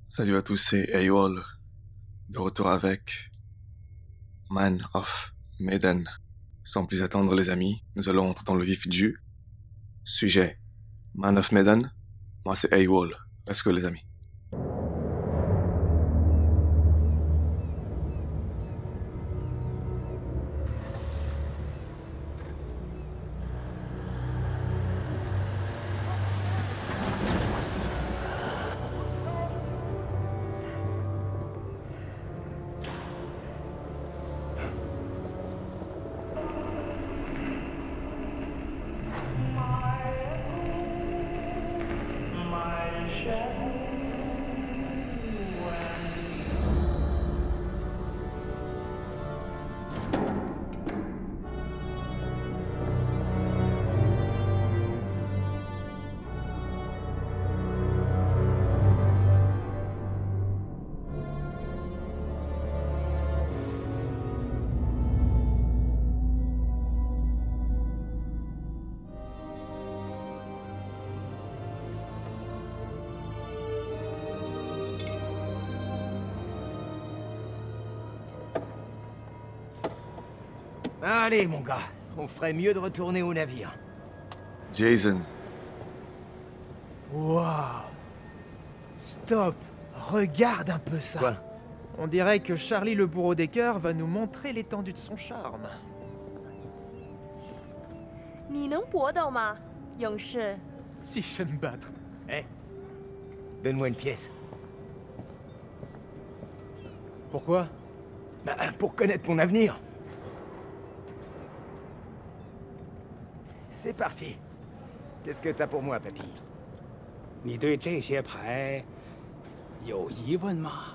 Salut à tous, c'est AWOL, de retour avec Man of Medan. Sans plus attendre les amis, nous allons entrer dans le vif du sujet. Man of Medan, moi c'est AWOL. Let's go les amis. Allez, mon gars, on ferait mieux de retourner au navire. Jason, Waouh! Stop! Regarde un peu ça! Quoi? On dirait que Charlie le bourreau des cœurs va nous montrer l'étendue de son charme. 你能搏斗吗，勇士？ Si je sais me battre. Eh? Donne-moi une pièce. Pourquoi? Bah, pour connaître mon avenir. C'est parti. Qu'est-ce que t'as pour moi, papy? 你对这些牌有疑问吗？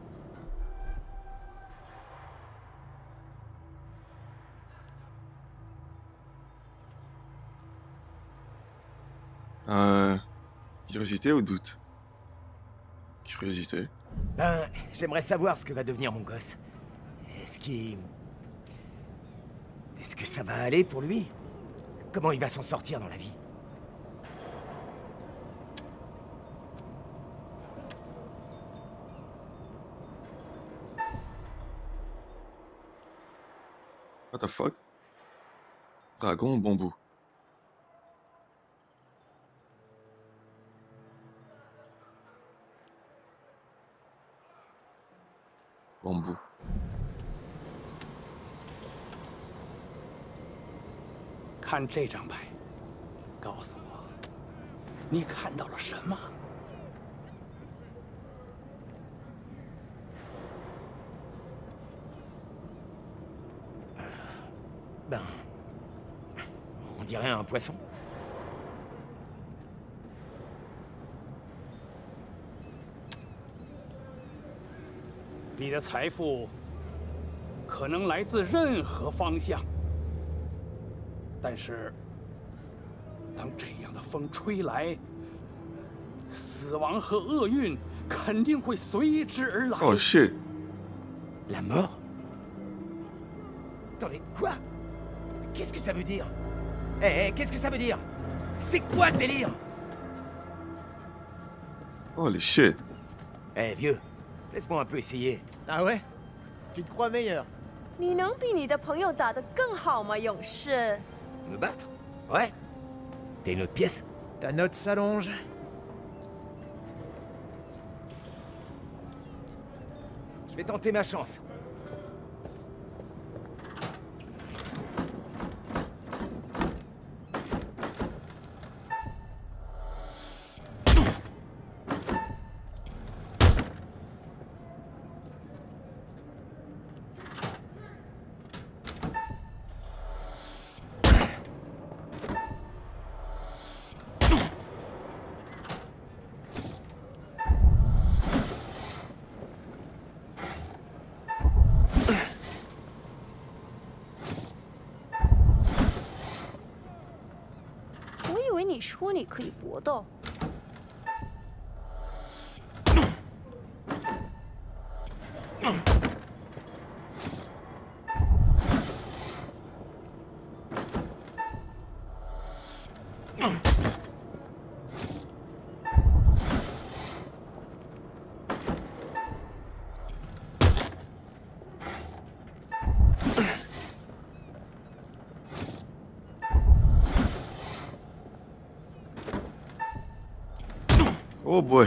curiosité ou doute? Curiosité. Ben, j'aimerais savoir ce que va devenir mon gosse. Est-ce que ça va aller pour lui? Comment il va s'en sortir dans la vie? What the fuck? Dragon ou bambou? Bambou. 看这张牌，告诉我，你看到了什么？ Ben... On dirait un poisson. 你的财富可能来自任何方向，但是当这样的风吹来，死亡和厄运肯定会随之而来。 Oh shit! La mort? Attendez, quoi? Qu'est-ce que ça veut dire? Eh, qu'est-ce que ça veut dire? C'est quoi ce délire? Holy shit! Eh, vieux, laisse-moi un peu essayer. Ah ouais? Tu te crois meilleur? 你能比你的朋友打得更好吗，勇士？ Me battre? Ouais. T'as une autre pièce? Ta note s'allonge. Je vais tenter ma chance. « 我以为你说你可以搏斗。 Oh boy.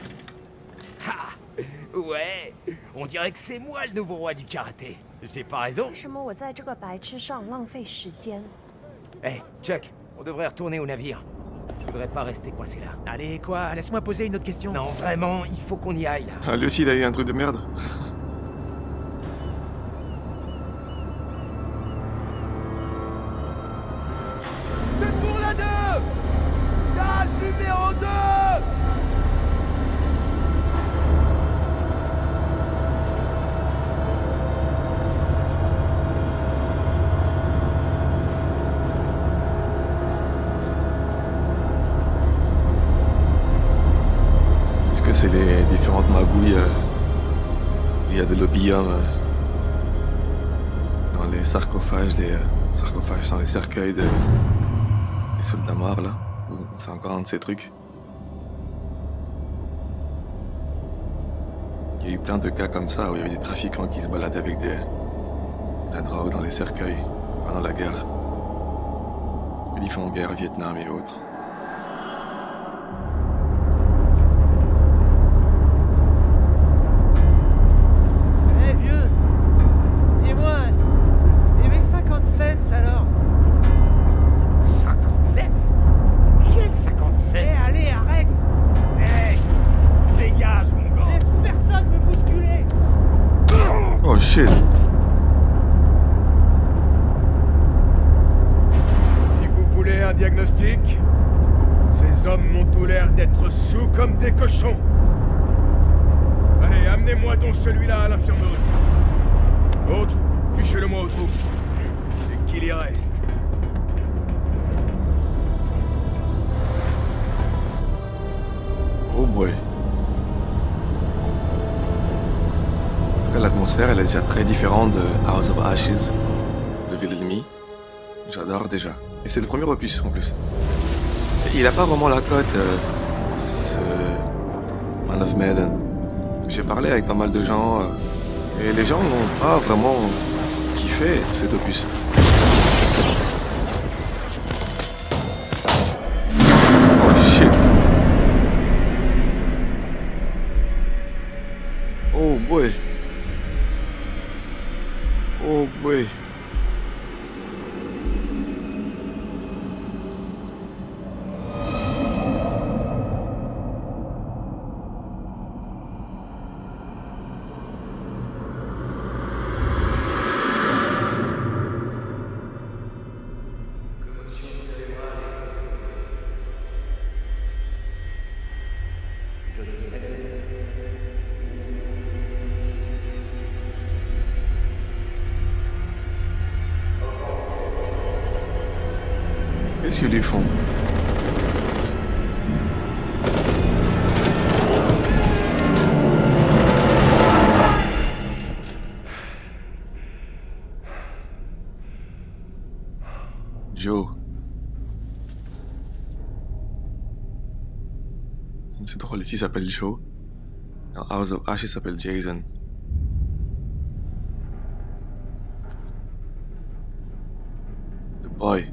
Ouais, on dirait que c'est moi le nouveau roi du karaté. J'ai pas raison? 为什么我在这个白痴上浪费时间？ Eh, Chuck, on devrait retourner au navire. Je voudrais pas rester coincé là. Allez, quoi? Laisse-moi poser une autre question. Non, vraiment, il faut qu'on y aille là. Ah, lui aussi, il a eu un truc de merde. C'est pour la 2! Cale numéro 2! Est-ce que c'est les différentes magouilles où il y a de l'opium dans les sarcophages sarcophages dans les cercueils des soldats morts là? Ou c'est encore un de ces trucs? Il y a eu plein de cas comme ça où il y avait des trafiquants qui se baladaient avec de la drogue dans les cercueils pendant la guerre. Les différentes guerres, Vietnam et autres. Eh vieux, dis-moi, et mes 50 cents alors? 50 cents? Quel 50 cents? Eh allez, arrête! Hey! Dégage, mon gars! Laisse personne me bousculer! Oh shit! Si vous voulez un diagnostic, ces hommes m'ont tout l'air d'être sous comme des cochons. Allez, amenez-moi donc celui-là à l'infirmerie. Autre, fichez-le-moi au trou. Et qu'il y reste. Oh boy. En tout cas, l'atmosphère, elle est déjà très différente de House of Ashes, de Ville ennemie. J'adore déjà. Et c'est le premier opus en plus. Et il a pas vraiment la cote, ce Man of Medan. J'ai parlé avec pas mal de gens, et les gens n'ont pas vraiment kiffé cet opus. Oh shit. Oh boy. Oh boy. Qu'est-ce qu'ils lui font? Joe. C'est drôle, ici il s'appelle Joe. Dans House of Ashes il s'appelle Jason. The boy.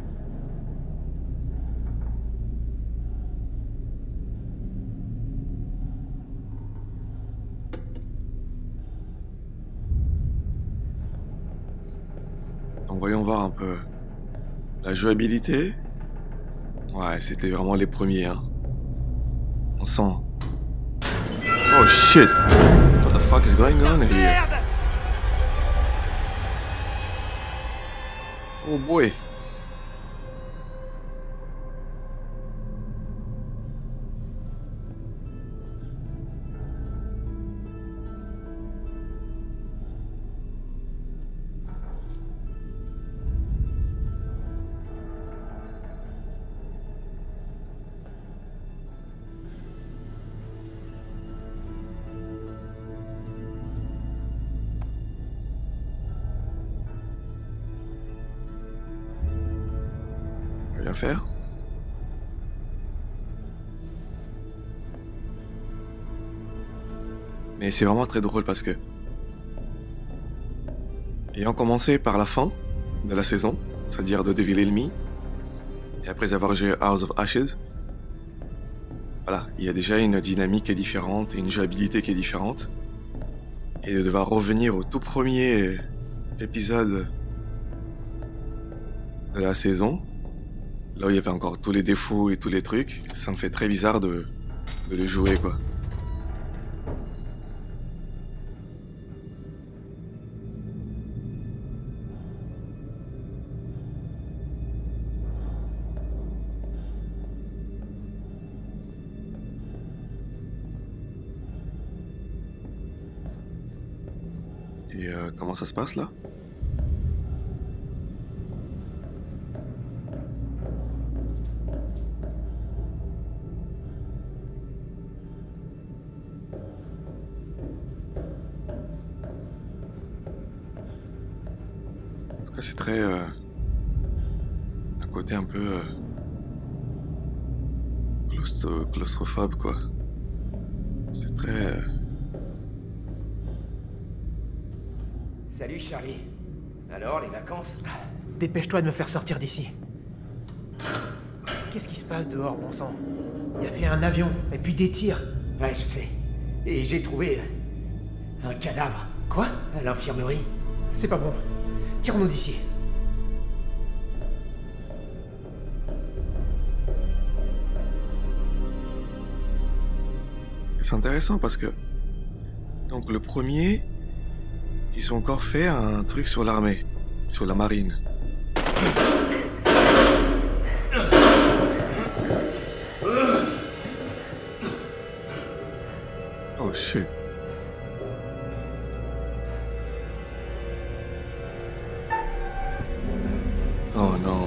Donc voyons voir un peu la jouabilité. Ouais, c'était vraiment les premiers, hein. On sent. Oh shit! What the fuck is going on here? Merde! Oh boy! Rien faire. Mais c'est vraiment très drôle parce que, ayant commencé par la fin de la saison, c'est-à-dire de Devil Enemy, et après avoir joué House of Ashes, voilà, il y a déjà une dynamique qui est différente, et une jouabilité qui est différente. Et de devoir revenir au tout premier épisode de la saison, là où il y avait encore tous les défauts et tous les trucs, ça me fait très bizarre de le jouer, quoi. Et comment ça se passe là? En tout cas, c'est très un côté un peu claustrophobe, quoi. C'est très Salut Charlie. Alors, les vacances? Dépêche-toi de me faire sortir d'ici. Qu'est-ce qui se passe dehors, bon sang? Il y avait un avion, et puis des tirs. Ouais, je sais. Et j'ai trouvé un cadavre. Quoi? À l'infirmerie. C'est pas bon. Tirons-nous d'ici. C'est intéressant parce que donc le premier, ils ont encore fait un truc sur l'armée, sur la marine. Oh shit. Oh non.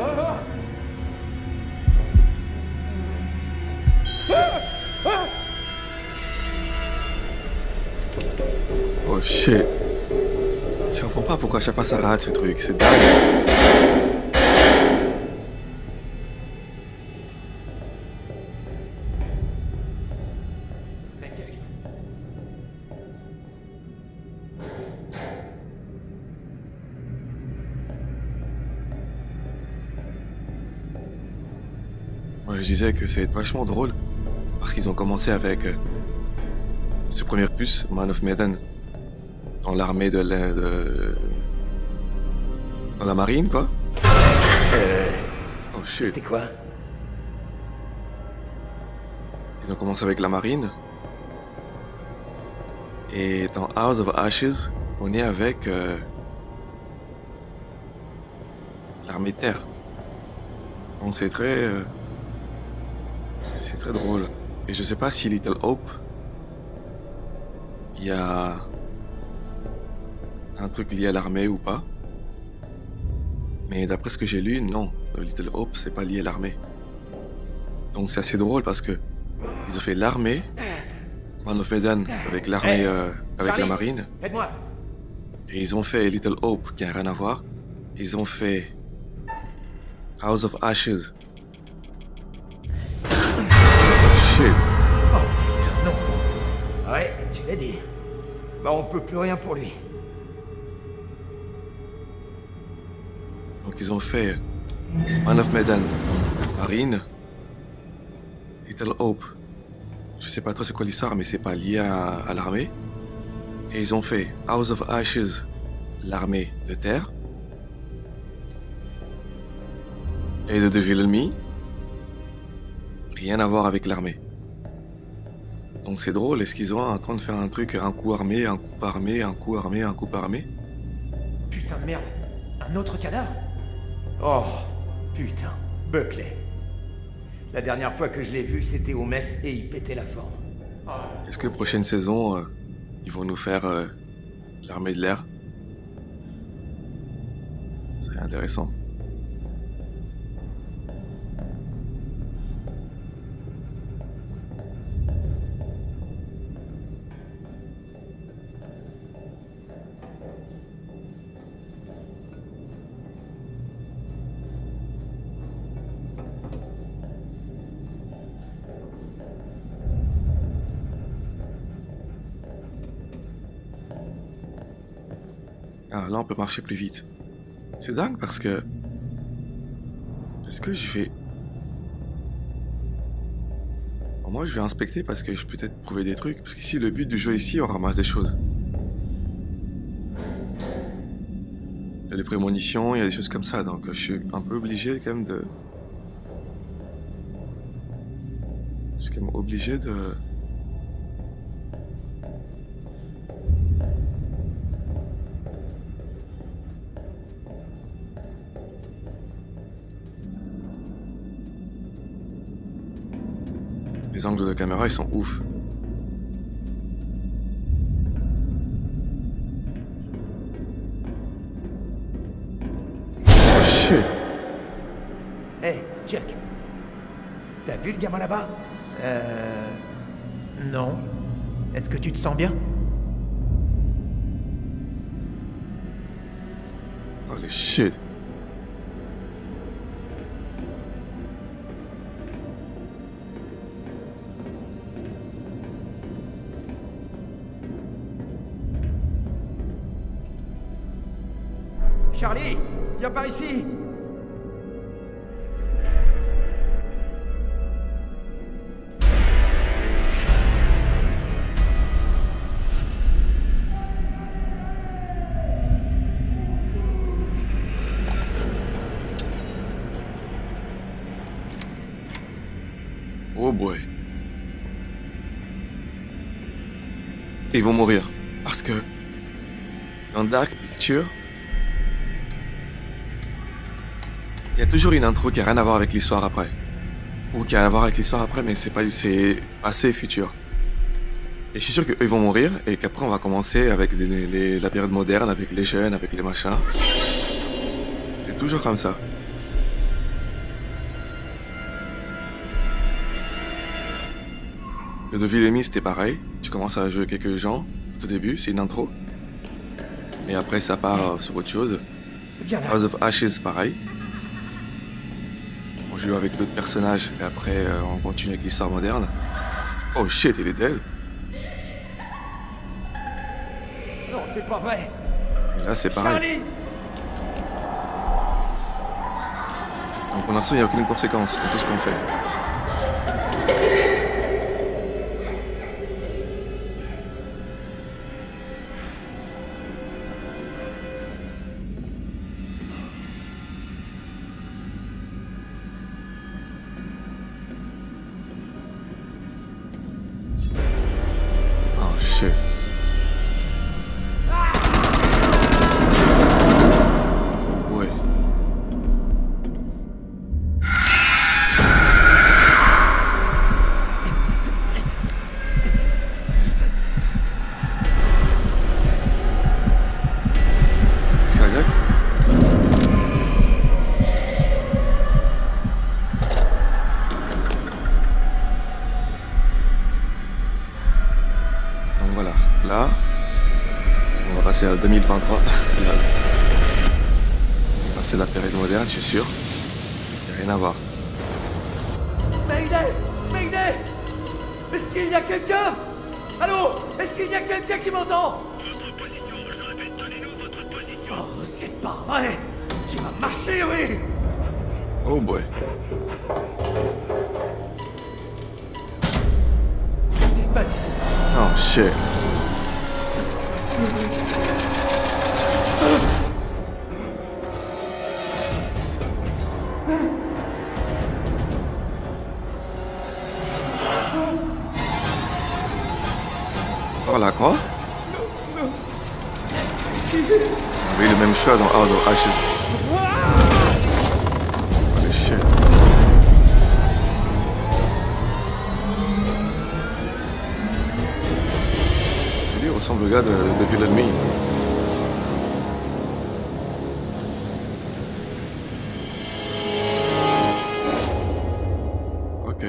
Oh shit. Je comprends pas pourquoi à chaque fois ça rate ce truc, c'est dingue. Mais qu'est-ce qui... Ouais, je disais que c'est vachement drôle parce qu'ils ont commencé avec ce premier opus, Man of Medan, dans l'armée dans la marine, quoi. Oh shit. C'était quoi? Ils ont commencé avec la marine. Et dans House of Ashes, on est avec l'armée de terre. Donc c'est très drôle. Et je sais pas si Little Hope, il y a un truc lié à l'armée ou pas. Mais d'après ce que j'ai lu, non, Little Hope c'est pas lié à l'armée. Donc c'est assez drôle parce que ils ont fait l'armée, Man of Medan avec l'armée, avec Charlie, la marine, aide-moi. et ils ont fait Little Hope qui a rien à voir. Ils ont fait House of Ashes. Shit. Oh putain, non. Ouais, tu l'as dit. Bah, on peut plus rien pour lui. Donc ils ont fait Man of Medan, marine, Little Hope. Je sais pas trop c'est quoi l'histoire, mais c'est pas lié à l'armée. Et ils ont fait House of Ashes, l'armée de terre. Et The Devil in Me, rien à voir avec l'armée. Donc c'est drôle, est-ce qu'ils sont en train de faire un truc, un coup armé, un coup pas armé, un coup armé, un coup pas armé? Putain de merde. Un autre cadavre? Oh, putain. Buckley. La dernière fois que je l'ai vu, c'était au mess et il pétait la forme. Est-ce que prochaine saison, ils vont nous faire l'armée de l'air? Ça serait intéressant. Ah, là, on peut marcher plus vite. C'est dingue parce que... Est-ce que je vais... Bon, moi, je vais inspecter parce que je peux peut-être trouver des trucs. Parce qu'ici, le but du jeu ici, on ramasse des choses. Il y a des prémonitions, il y a des choses comme ça. Donc, je suis un peu obligé quand même de... Je suis quand même obligé de... Les angles de caméra, ils sont ouf. Oh shit! Hey, Chuck. T'as vu le gamin là-bas? Non. Est-ce que tu te sens bien? Holy shit! Charlie, viens par ici. Oh boy. Ils vont mourir. Parce que... dans Dark Picture... il y a toujours une intro qui a rien à voir avec l'histoire après. Ou qui a rien à voir avec l'histoire après, mais c'est passé et futur. Et je suis sûr qu'eux ils vont mourir, et qu'après on va commencer avec la période moderne, avec les jeunes, avec les machins. C'est toujours comme ça. Le Devil Enemy c'était pareil. Tu commences à jouer quelques gens, au tout début, c'est une intro. Mais après ça part sur autre chose. Viens là. House of Ashes pareil. On joue avec d'autres personnages et après on continue avec l'histoire moderne. Oh shit, il est dead. Non, c'est pas vrai. Et là c'est pareil. Charlie! Donc pour l'instant il n'y a aucune conséquence dans tout ce qu'on fait. Oh shit. Ouais. C'est la grecque? Donc voilà, là, on va passer à 2023. Là, on va passer la période moderne, je suis sûr. Il n'y a rien à voir. Mayday! Mayday! Est-ce qu'il y a quelqu'un? Allô? Est-ce qu'il y a quelqu'un qui m'entend? Votre position, je répète, donnez-nous votre position. Oh, c'est pas vrai! Tu vas marcher, oui! Oh boy. Qu'est-ce qui se passe ici? Oh shit. Oh la croix? On avait eu le même choix dans House of Ashes. Holy shit. Et lui ressemble au gars de Devil Enemy. Ok.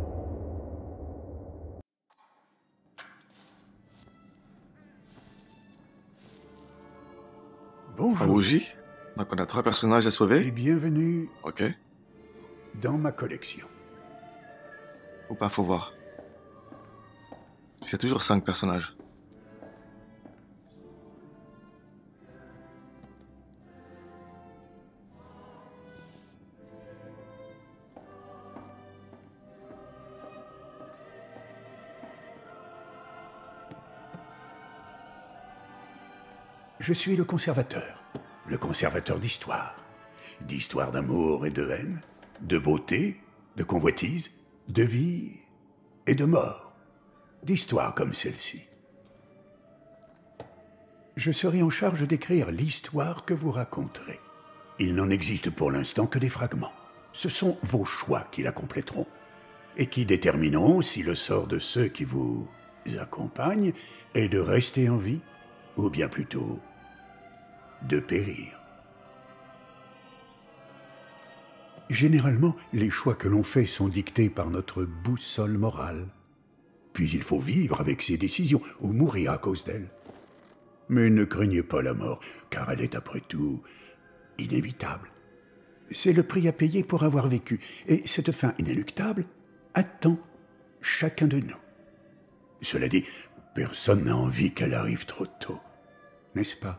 Bonjour Bougie. Donc on a 3 personnages à et sauver. bienvenue Ok. dans ma collection. Ou pas, faut voir. Il y a toujours 5 personnages. Je suis le conservateur d'histoire. D'histoire d'amour et de haine, de beauté, de convoitise, de vie et de mort. D'histoires comme celle-ci. Je serai en charge d'écrire l'histoire que vous raconterez. Il n'en existe pour l'instant que des fragments. Ce sont vos choix qui la compléteront et qui détermineront si le sort de ceux qui vous accompagnent est de rester en vie ou bien plutôt de périr. Généralement, les choix que l'on fait sont dictés par notre boussole morale. Puis il faut vivre avec ses décisions ou mourir à cause d'elles. Mais ne craignez pas la mort, car elle est après tout inévitable. C'est le prix à payer pour avoir vécu, et cette fin inéluctable attend chacun de nous. Cela dit, personne n'a envie qu'elle arrive trop tôt, n'est-ce pas?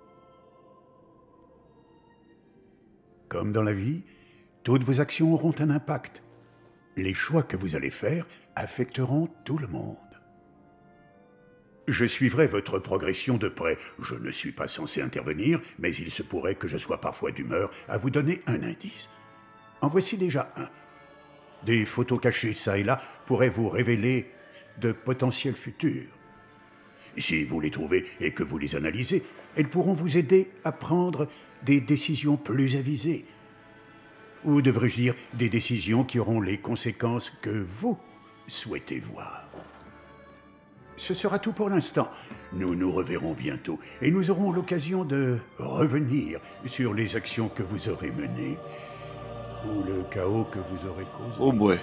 Comme dans la vie, toutes vos actions auront un impact. Les choix que vous allez faire affecteront tout le monde. Je suivrai votre progression de près. Je ne suis pas censé intervenir, mais il se pourrait que je sois parfois d'humeur à vous donner un indice. En voici déjà un. Des photos cachées ça et là pourraient vous révéler de potentiels futurs. Si vous les trouvez et que vous les analysez, elles pourront vous aider à prendre des décisions plus avisées. Ou devrais-je dire, des décisions qui auront les conséquences que vous souhaitez voir. Ce sera tout pour l'instant. Nous nous reverrons bientôt et nous aurons l'occasion de revenir sur les actions que vous aurez menées ou le chaos que vous aurez causé. Oh boy.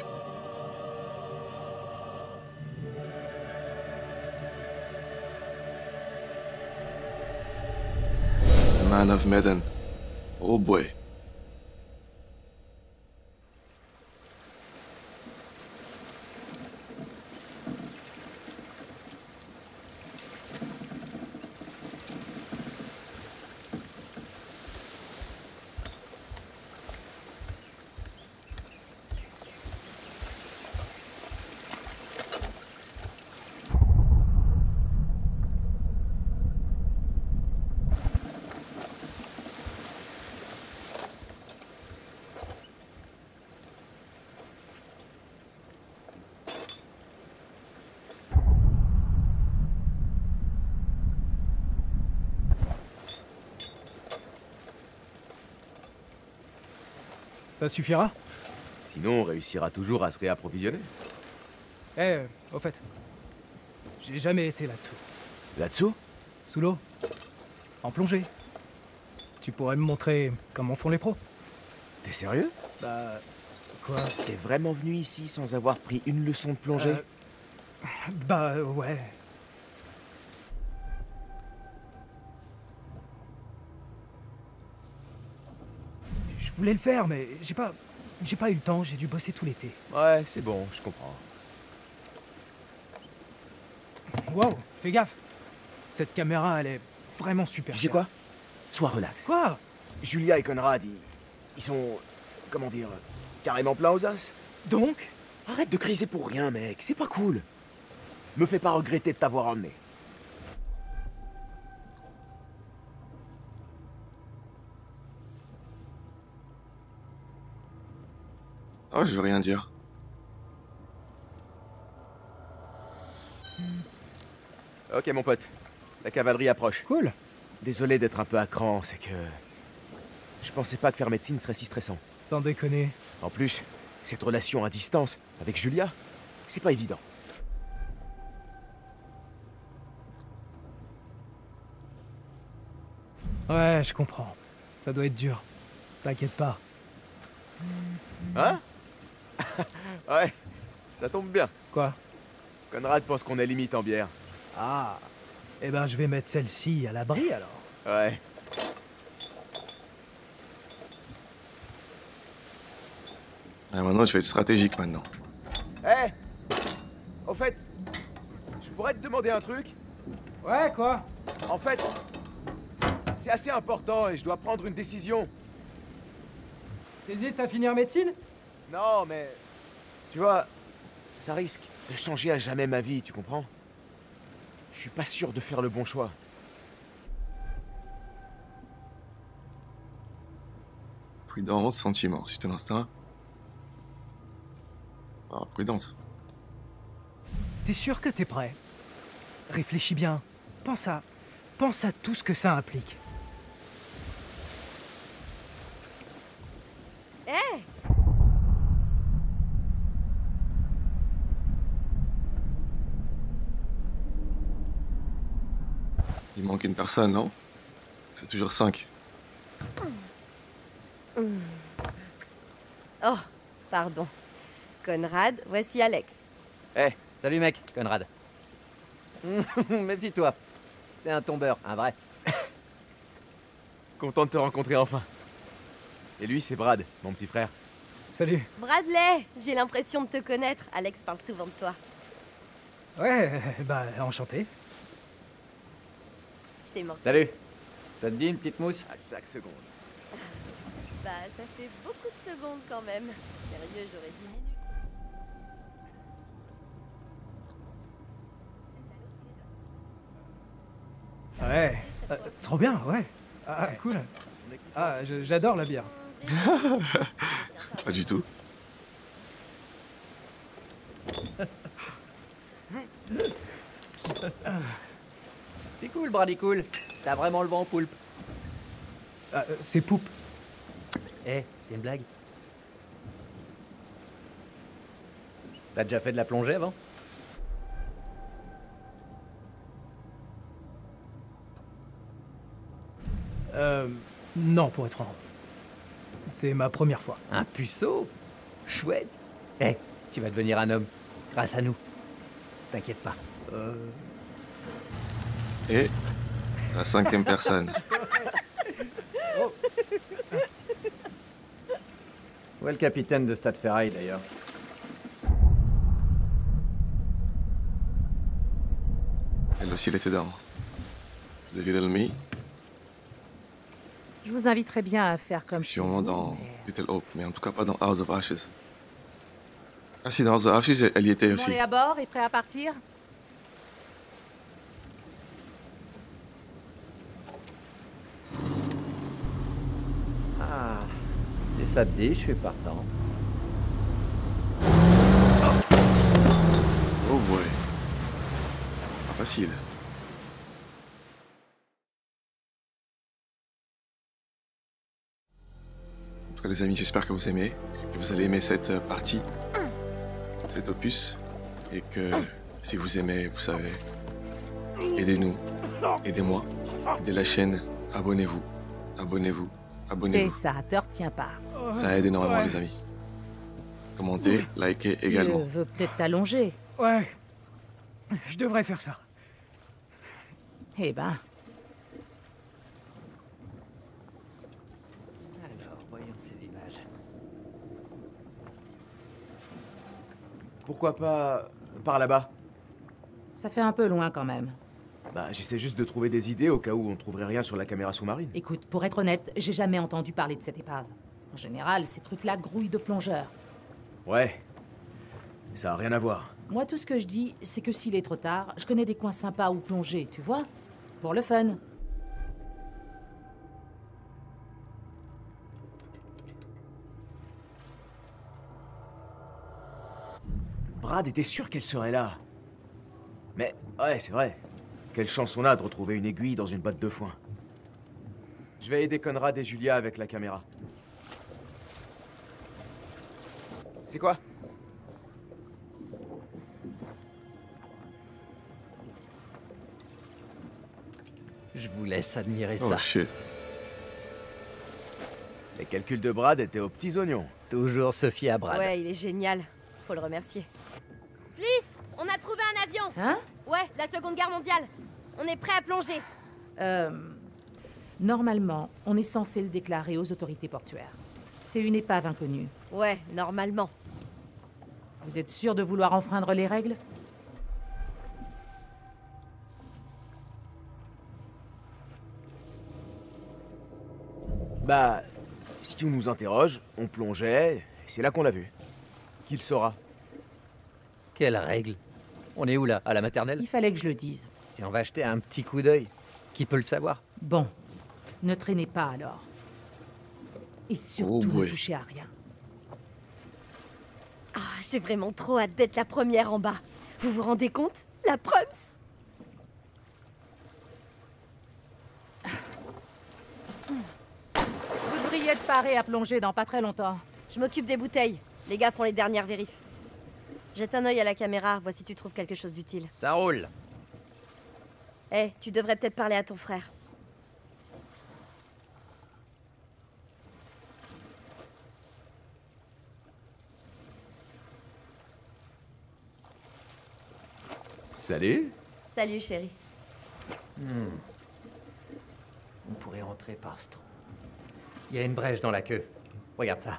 The Man of Medan. Oh boy. Ça suffira? Sinon, on réussira toujours à se réapprovisionner. Au fait, j'ai jamais été là-dessous. Là-dessous? Sous l'eau. En plongée. Tu pourrais me montrer comment font les pros? T'es sérieux? Bah... Quoi? T'es vraiment venu ici sans avoir pris une leçon de plongée? Bah ouais. Je voulais le faire, mais j'ai pas eu le temps, j'ai dû bosser tout l'été. Ouais, c'est bon, je comprends. Wow, fais gaffe. Cette caméra, elle est vraiment super. Tu sais quoi? Sois relax. Quoi? Julia et Conrad, ils sont... comment dire... carrément pleins aux os. Donc? Arrête de criser pour rien, mec, c'est pas cool. Me fais pas regretter de t'avoir emmené. Oh, je veux rien dire. Ok, mon pote. La cavalerie approche. Cool. Désolé d'être un peu à cran, c'est que... je pensais pas que faire médecine serait si stressant. Sans déconner. En plus, cette relation à distance avec Julia, c'est pas évident. Ouais, je comprends. Ça doit être dur. T'inquiète pas. Hein? Ouais, ça tombe bien. Quoi? Conrad pense qu'on est limite en bière. Ah. Eh ben, je vais mettre celle-ci à l'abri, alors. Ouais. Ah, maintenant, je vais être stratégique maintenant. Hé! Au fait, je pourrais te demander un truc? Ouais, quoi? En fait, c'est assez important et je dois prendre une décision. T'hésites à finir médecine? Non, mais... tu vois, ça risque de changer à jamais ma vie, tu comprends? Je suis pas sûr de faire le bon choix. Prudence, sentiment, suite à l'instinct. Ah, prudence. T'es sûr que t'es prêt? Réfléchis bien. Pense à tout ce que ça implique. Hé! Il manque une personne, non? C'est toujours 5. Oh, pardon. Conrad, voici Alex. Eh, salut mec, Conrad. Méfie-toi. C'est un tombeur, un vrai. Content de te rencontrer enfin. Et lui, c'est Brad, mon petit frère. Salut. Bradley, j'ai l'impression de te connaître. Alex parle souvent de toi. Ouais, bah, enchanté. Je t'ai manqué. Salut. Ça te dit une petite mousse? À chaque seconde. Bah, ça fait beaucoup de secondes quand même. Sérieux, j'aurais 10 minutes. Ouais. Trop bien, ouais. Ah, cool. Ah, j'adore la bière. Pas du tout. C'est cool, Brady, cool. T'as vraiment le vent en poulpe. C'est poupe. Eh, c'était une blague. T'as déjà fait de la plongée avant? Non, pour être franc. C'est ma première fois. Un puceau? Chouette. Eh, tu vas devenir un homme. Grâce à nous. T'inquiète pas. Et la 5e personne. Où est le capitaine de Stade Ferraille, d'ailleurs? Elle aussi, elle était dans David Elmy. Je vous inviterais bien à faire comme Sûrement chez vous, dans mais- Little Hope, mais en tout cas pas dans House of Ashes. Ah si, dans House of Ashes, elle y était Bon, aussi. on est à bord et prêt à partir? Ah, si ça te dit, je suis partant. Oh boy. Pas facile. En tout cas les amis, j'espère que vous aimez, et que vous allez aimer cette partie, cet opus, et que si vous aimez, vous savez, aidez-nous, aidez-moi, aidez la chaîne, abonnez-vous, abonnez-vous, C'est abonnez-vous. ça, te retiens pas. Ça aide énormément les amis. Commentez, likez également. Tu veux peut-être t'allonger. Ouais. Je devrais faire ça. Eh ben, Alors, voyons ces images. Pourquoi pas par là-bas? ça fait un peu loin quand même. Bah, j'essaie juste de trouver des idées au cas où on trouverait rien sur la caméra sous-marine. Écoute, pour être honnête, j'ai jamais entendu parler de cette épave. En général, ces trucs-là grouillent de plongeurs. Ouais. Mais ça a rien à voir. Moi, tout ce que je dis, c'est que s'il est trop tard, je connais des coins sympas où plonger, tu vois? Pour le fun. Brad était sûr qu'elle serait là. Mais, ouais, c'est vrai. Quelle chance on a de retrouver une aiguille dans une botte de foin. Je vais aider Conrad et Julia avec la caméra. C'est quoi? Je vous laisse admirer Oh ça. shit. Les calculs de Brad étaient aux petits oignons. Toujours se fier à Brad. Ouais, il est génial. Faut le remercier. Fliss, on a trouvé un avion. Hein? Ouais, la Seconde Guerre mondiale. On est prêt à plonger. Normalement, on est censé le déclarer aux autorités portuaires. C'est une épave inconnue. Ouais, normalement. Vous êtes sûr de vouloir enfreindre les règles? Bah, si on nous interroge, on plongeait, et c'est là qu'on l'a vu. Qui le saura? Quelle règle? On est où là? À la maternelle? Il fallait que je le dise. Si on va jeter un petit coup d'œil, qui peut le savoir? Bon, ne traînez pas alors. Et surtout, boy. ne touchez à rien. Ah, j'ai vraiment trop hâte d'être la première en bas. Vous vous rendez compte? La Prums! Vous devriez être paré à plonger dans pas très longtemps. Je m'occupe des bouteilles. Les gars font les dernières vérifs. Jette un œil à la caméra, vois si tu trouves quelque chose d'utile. Ça roule. Eh, tu devrais peut-être parler à ton frère. Salut. Salut, chérie. On pourrait entrer par ce trou. Il y a une brèche dans la queue. Regarde ça.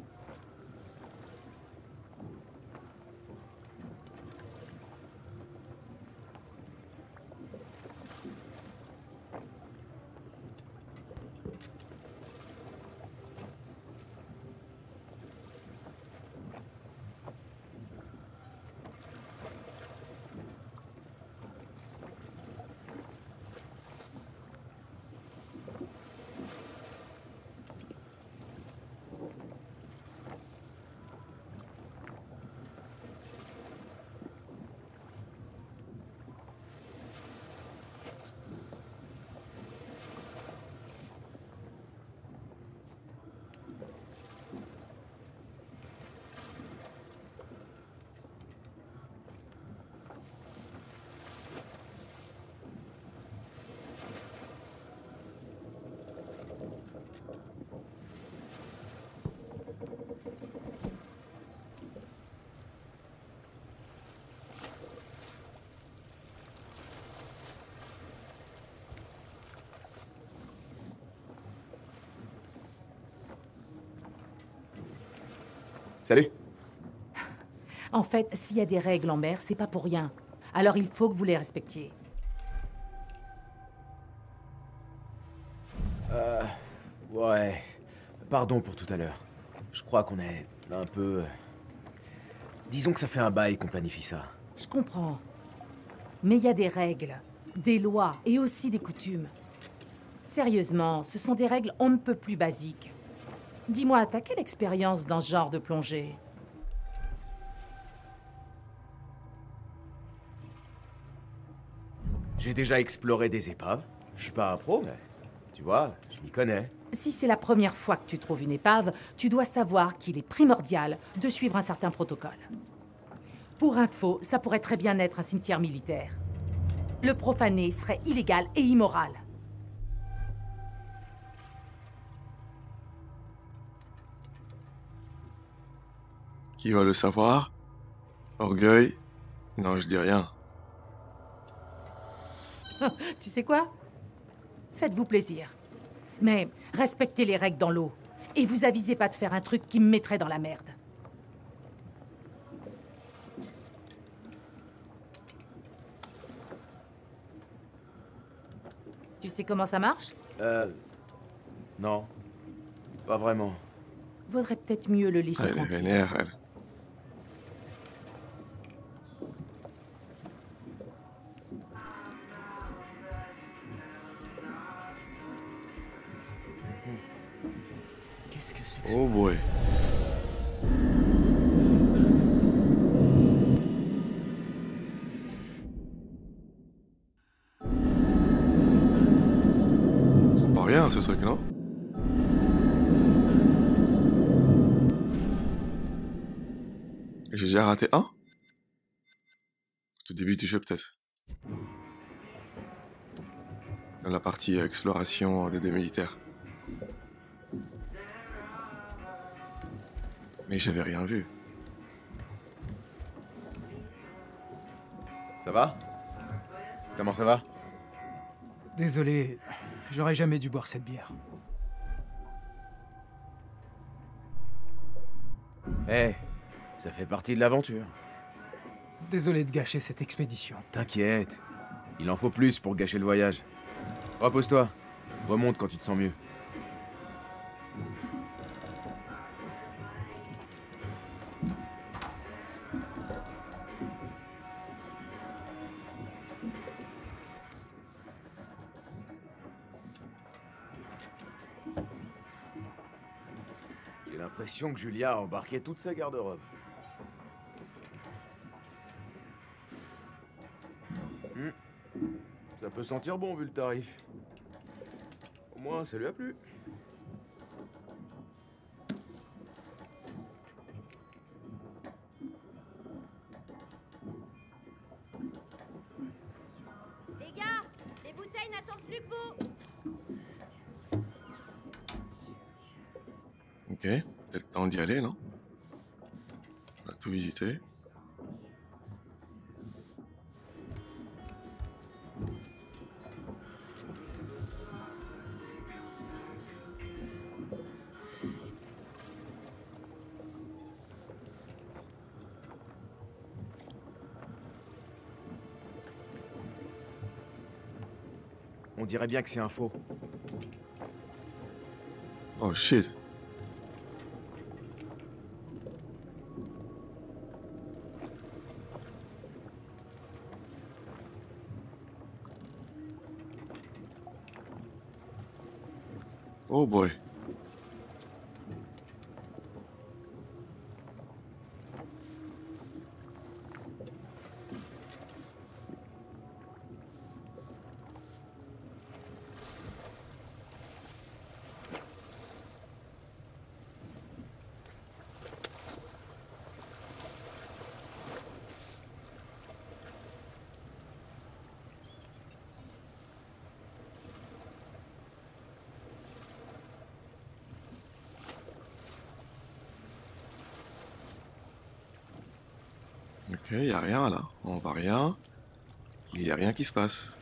Salut. En fait, s'il y a des règles en mer, c'est pas pour rien. Alors il faut que vous les respectiez. Ouais. Pardon pour tout à l'heure. Je crois qu'on est un peu... Disons que ça fait un bail qu'on planifie ça. Je comprends. Mais il y a des règles, des lois et aussi des coutumes. Sérieusement, ce sont des règles on ne peut plus basiques. Dis-moi, t'as quelle expérience dans ce genre de plongée? J'ai déjà exploré des épaves. Je suis pas un pro, mais... Tu vois, je m'y connais. Si c'est la première fois que tu trouves une épave, tu dois savoir qu'il est primordial de suivre un certain protocole. Pour info, ça pourrait très bien être un cimetière militaire. Le profaner serait illégal et immoral. Qui va le savoir? Orgueil? Non, je dis rien. Tu sais quoi? Faites-vous plaisir. Mais respectez les règles dans l'eau. Et vous avisez pas de faire un truc qui me mettrait dans la merde. Tu sais comment ça marche? Non. Pas vraiment. Vaudrait peut-être mieux le laisser Elle est tranquille. vénère, elle. Qu'est-ce que c'est que ça? Oh boy. Pas rien ce truc, non? J'ai déjà raté un? Au tout début du jeu peut-être. Dans la partie exploration des deux militaires. Mais j'avais rien vu. Ça va? Comment ça va? Désolé, j'aurais jamais dû boire cette bière. Eh, ça fait partie de l'aventure. Désolé de gâcher cette expédition. T'inquiète. Il en faut plus pour gâcher le voyage. Repose-toi. Remonte quand tu te sens mieux. l'impression que Julia a embarqué toute sa garde-robe. Ça peut sentir bon vu le tarif. Au moins, ça lui a plu. Les gars, les bouteilles n'attendent plus que vous. Ok, c'est le temps d'y aller, non? On a tout visité. On dirait bien que c'est un faux. Oh shit. Oh boy. Ok, y a rien là. On voit rien. Il y a rien qui se passe.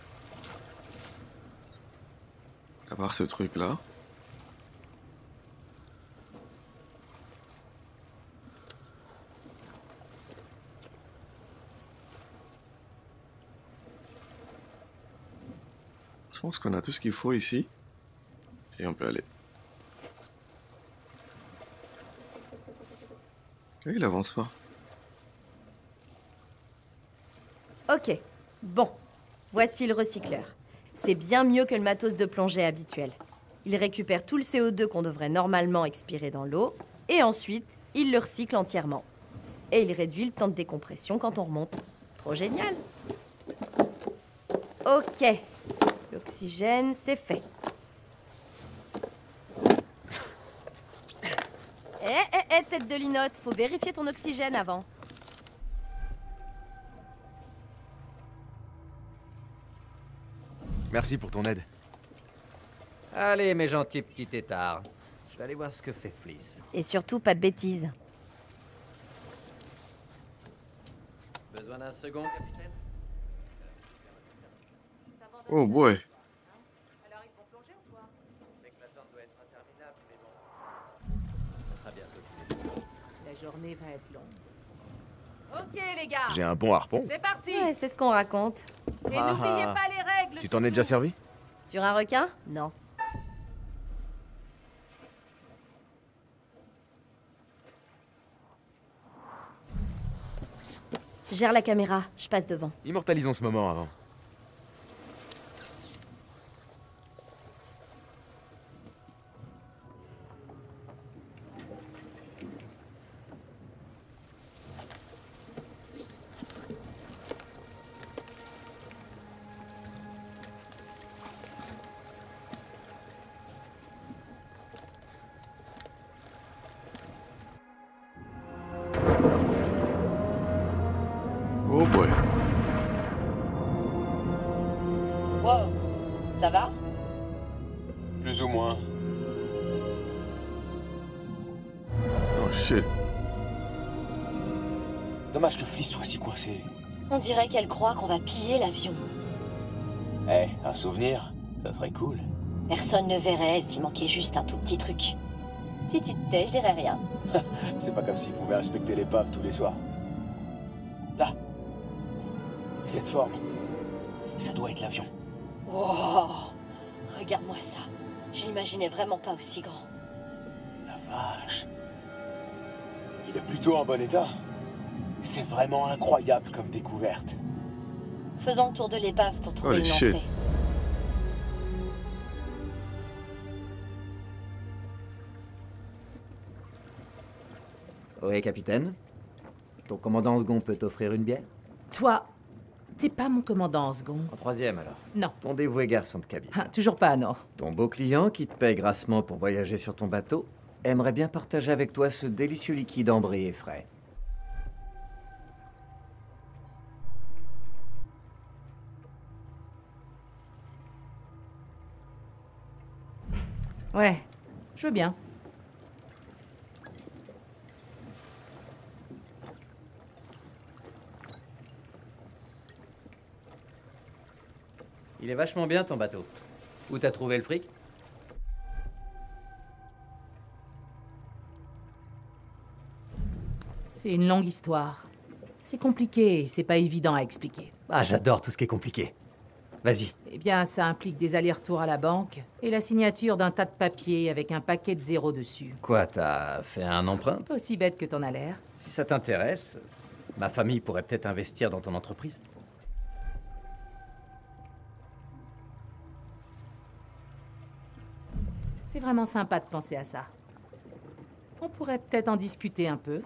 À part ce truc là. Je pense qu'on a tout ce qu'il faut ici. Et on peut aller. Ok, il avance pas. Ok, bon. Voici le recycleur. C'est bien mieux que le matos de plongée habituel. Il récupère tout le CO2 qu'on devrait normalement expirer dans l'eau, et ensuite, il le recycle entièrement. Et il réduit le temps de décompression quand on remonte. Trop génial! Ok, l'oxygène, c'est fait. Tête de linotte, faut vérifier ton oxygène avant. Merci pour ton aide. Allez, mes gentils petits têtards. Je vais aller voir ce que fait Fliss. Et surtout, pas de bêtises. Besoin d'un second, capitaine? Oh boy. Alors, ils vont plonger ou quoi? On sait que l'attente doit être interminable, mais bon. Ça sera bientôt fini. La journée va être longue. Ok, les gars. J'ai un bon harpon. C'est parti. Ouais, c'est ce qu'on raconte. Et n'oubliez pas les règles. Tu t'en es déjà servi? Sur un requin? Non. Gère la caméra, je passe devant. Immortalisons ce moment avant. Oh boy. Wow, ça va? Plus ou moins. Oh shit. Dommage que Fliss soit si coincée. On dirait qu'elle croit qu'on va piller l'avion. Eh, un souvenir, ça serait cool. Personne ne verrait s'il manquait juste un tout petit truc. Si tu te tais, je dirais rien. C'est pas comme s'il pouvait inspecter l'épave tous les soirs. Là. Cette forme. Ça doit être l'avion. Oh, regarde-moi ça. Je l'imaginais vraiment pas aussi grand. La vache. Il est plutôt en bon état. C'est vraiment incroyable comme découverte. Faisons le tour de l'épave pour trouver Holy une shit. entrée. Oui, capitaine. Ton commandant en second peut t'offrir une bière? Toi, t'es pas mon commandant en second. En troisième, alors? Non. Ton dévoué garçon de cabine. Ah, toujours pas, non. Ton beau client, qui te paye grassement pour voyager sur ton bateau, aimerait bien partager avec toi ce délicieux liquide ambré et frais. Ouais, je veux bien. Il est vachement bien, ton bateau. Où t'as trouvé le fric? C'est une longue histoire. C'est compliqué et c'est pas évident à expliquer. Ah, j'adore tout ce qui est compliqué. Vas-y. Eh bien, ça implique des allers-retours à la banque et la signature d'un tas de papiers avec un paquet de zéros dessus. Quoi, t'as fait un emprunt? Pas aussi bête que t'en as l'air. Si ça t'intéresse, ma famille pourrait peut-être investir dans ton entreprise. C'est vraiment sympa de penser à ça. On pourrait peut-être en discuter un peu.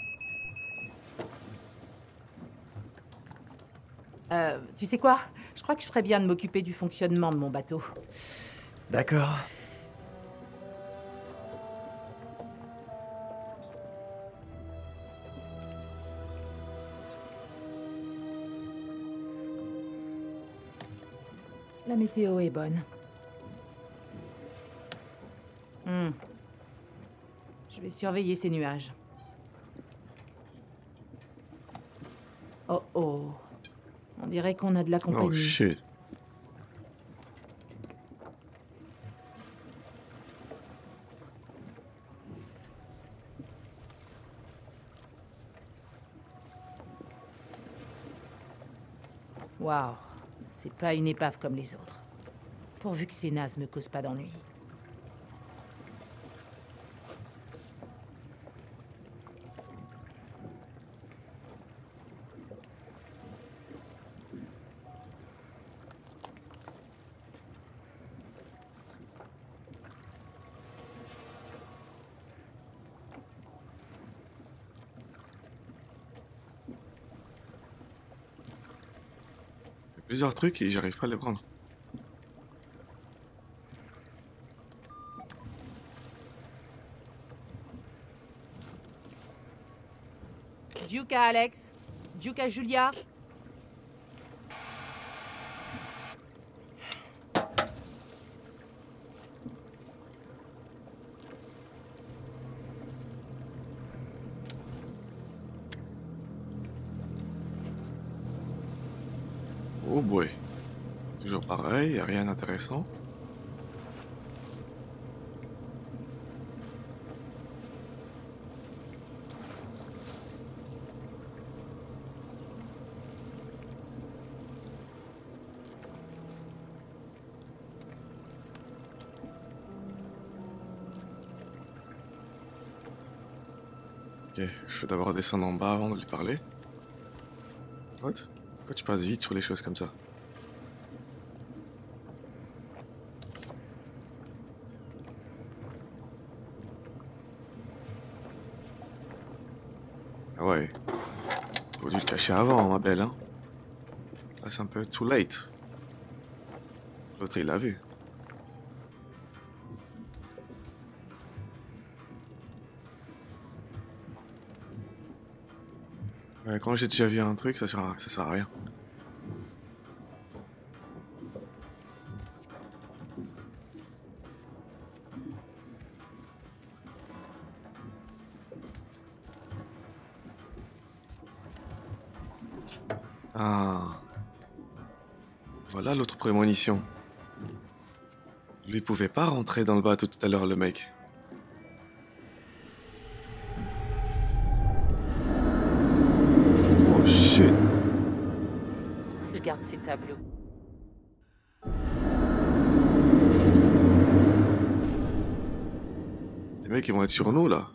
Tu sais quoi? Je crois que je ferais bien de m'occuper du fonctionnement de mon bateau. D'accord. La météo est bonne. Je vais surveiller ces nuages. Oh oh. On dirait qu'on a de la compagnie. Oh shit. Waouh. C'est pas une épave comme les autres. Pourvu que ces nazes me causent pas d'ennui. Il y a plusieurs trucs et j'arrive pas à les prendre. Duke à Alex. Duke à Julia. Oh boy. Toujours pareil, y a rien d'intéressant. Ok, je vais d'abord descendre en bas avant de lui parler. What? Pourquoi tu passes vite sur les choses comme ça? Ah ouais. Faut dû le cacher avant, ma belle, hein. Là, c'est un peu too late. L'autre, il l'a vu. Ouais, quand j'ai déjà vu un truc, ça sert à rien. Ah. Voilà l'autre prémonition. Lui pouvait pas rentrer dans le bateau tout à l'heure, le mec. Oh shit. Regarde ces tableaux. Les mecs, ils vont être sur nous, là.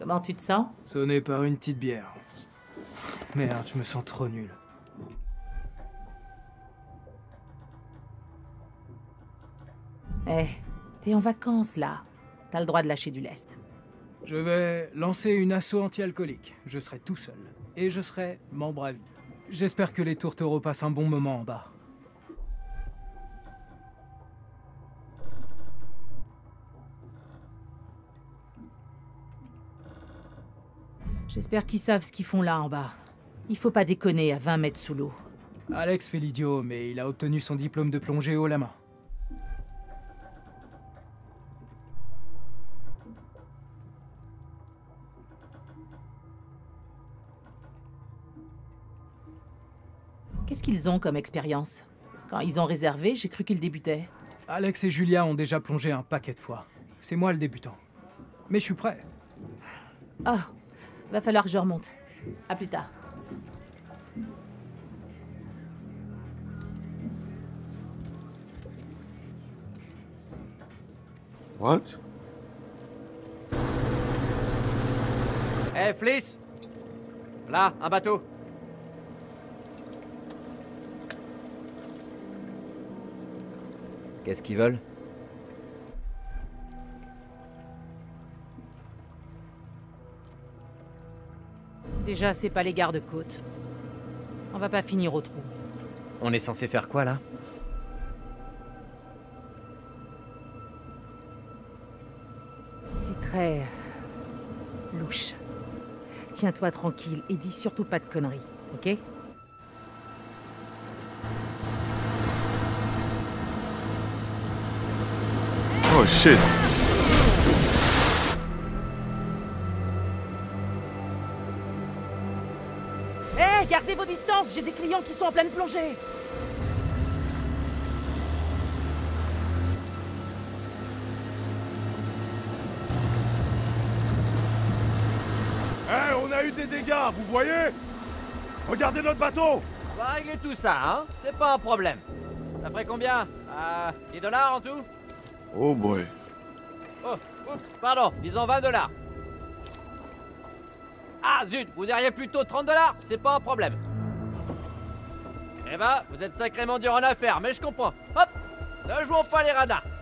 Comment tu te sens? Sonné par une petite bière. Merde, je me sens trop nul. Eh, t'es en vacances, là. T'as le droit de lâcher du lest. Je vais lancer une asso anti-alcoolique. Je serai tout seul. Et je serai membre à vie. J'espère que les tourtereaux passent un bon moment en bas. J'espère qu'ils savent ce qu'ils font là en bas. Il faut pas déconner à 20 mètres sous l'eau. Alex fait l'idiot, mais il a obtenu son diplôme de plongée haut la main. Qu'est-ce qu'ils ont comme expérience? Quand ils ont réservé, j'ai cru qu'ils débutaient. Alex et Julia ont déjà plongé un paquet de fois. C'est moi le débutant. Mais je suis prêt. Ah, va falloir que je remonte. À plus tard. What? Hé, Fliss! Là, un bateau. Qu'est-ce qu'ils veulent? Déjà, c'est pas les gardes-côtes. On va pas finir au trou. On est censé faire quoi, là? C'est très... louche. Tiens-toi tranquille et dis surtout pas de conneries, ok? Oh shit. Hé, gardez vos distances, j'ai des clients qui sont en pleine plongée. Eh, on a eu des dégâts, vous voyez? Regardez notre bateau! On va régler tout ça, hein? C'est pas un problème. Ça ferait combien? 10 $ en tout? Oh boy. Oh, oups, pardon, disons 20 $. Ah zut, vous diriez plutôt 30 $, c'est pas un problème. Eh ben, vous êtes sacrément dur en affaires, mais je comprends. Hop, ne jouons pas les radins.